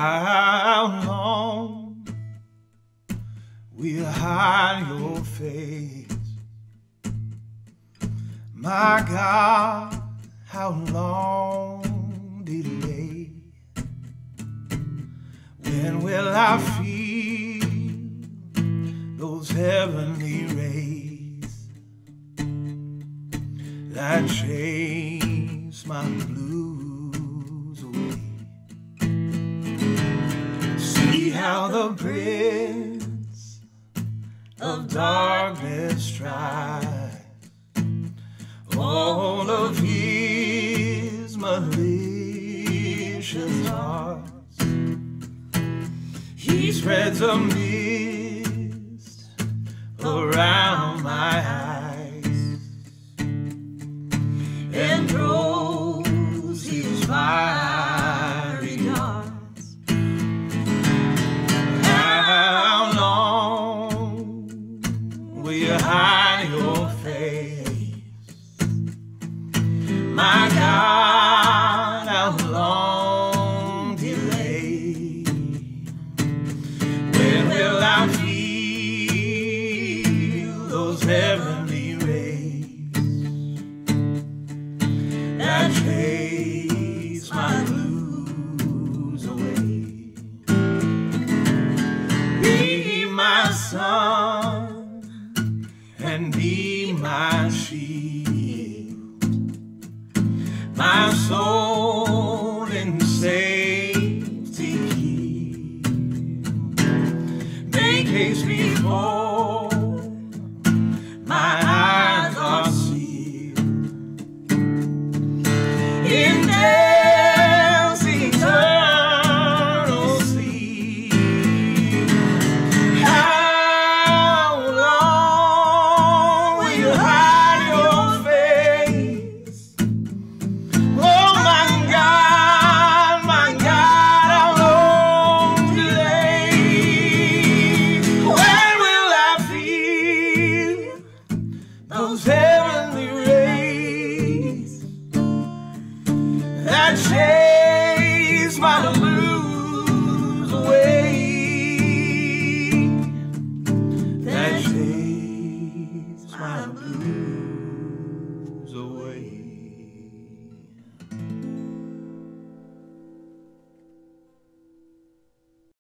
How long will you hide your face? My God, how long delay? When will I feel those heavenly rays that chase my blues away? See how the prince of darkness tries all of his malicious arts. He spreads a mist around my eyes and throws his fiery darts. How long will you hide your face? My God, how long delay? When will I feel those heavenly rays that chase my blues away? Be my sun and be my shield.